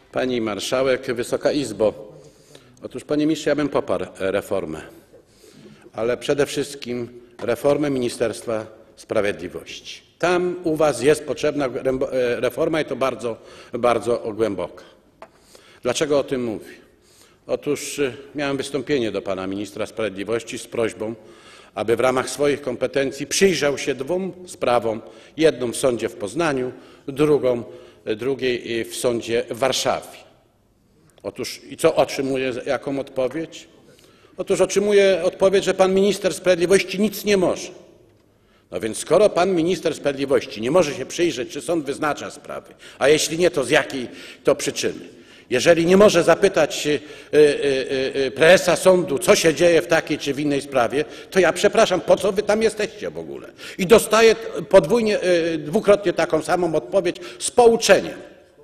Pani Marszałek, Wysoka Izbo! Otóż, panie ministrze, ja bym poparł reformę, ale przede wszystkim reformę Ministerstwa Sprawiedliwości. Tam u was jest potrzebna reforma i to bardzo, bardzo głęboka. Dlaczego o tym mówię? Otóż miałem wystąpienie do pana ministra sprawiedliwości z prośbą, aby w ramach swoich kompetencji przyjrzał się dwóm sprawom, jedną w sądzie w Poznaniu, drugiej w sądzie w Warszawie. Otóż i co otrzymuję, jaką odpowiedź? Otóż otrzymuję odpowiedź, że pan minister sprawiedliwości nic nie może. No więc skoro pan minister sprawiedliwości nie może się przyjrzeć, czy sąd wyznacza sprawy, a jeśli nie, to z jakiej to przyczyny? Jeżeli nie może zapytać prezesa sądu, co się dzieje w takiej czy w innej sprawie, to ja przepraszam, po co wy tam jesteście w ogóle? I dostaję dwukrotnie taką samą odpowiedź z pouczeniem,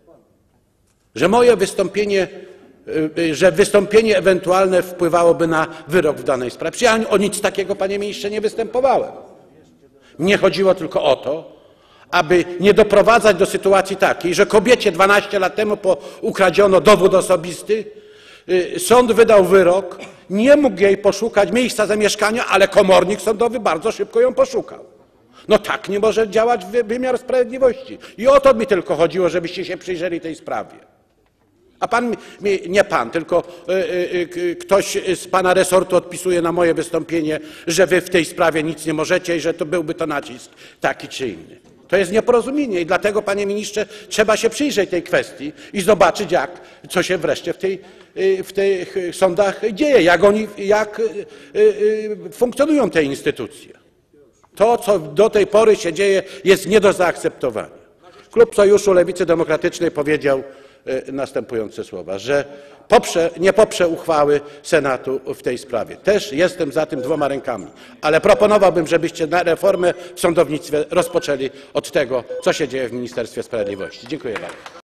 że moje wystąpienie, że wystąpienie ewentualne wpływałoby na wyrok w danej sprawie. Przecież ja o nic takiego, panie ministrze, nie występowałem. Mnie chodziło tylko o to, aby nie doprowadzać do sytuacji takiej, że kobiecie 12 lat temu ukradziono dowód osobisty, sąd wydał wyrok, nie mógł jej poszukać miejsca zamieszkania, ale komornik sądowy bardzo szybko ją poszukał. No tak nie może działać wymiar sprawiedliwości. I o to mi tylko chodziło, żebyście się przyjrzeli tej sprawie. A pan, nie pan, tylko ktoś z pana resortu odpisuje na moje wystąpienie, że wy w tej sprawie nic nie możecie i że to byłby to nacisk taki czy inny. To jest nieporozumienie i dlatego, panie ministrze, trzeba się przyjrzeć tej kwestii i zobaczyć, co się wreszcie w tych sądach dzieje, jak funkcjonują te instytucje. To, co do tej pory się dzieje, jest nie do zaakceptowania. Klub Sojuszu Lewicy Demokratycznej powiedział następujące słowa, że nie poprze uchwały Senatu w tej sprawie. Też jestem za tym dwoma rękami, ale proponowałbym, żebyście reformę w sądownictwie rozpoczęli od tego, co się dzieje w Ministerstwie Sprawiedliwości. Dziękuję bardzo.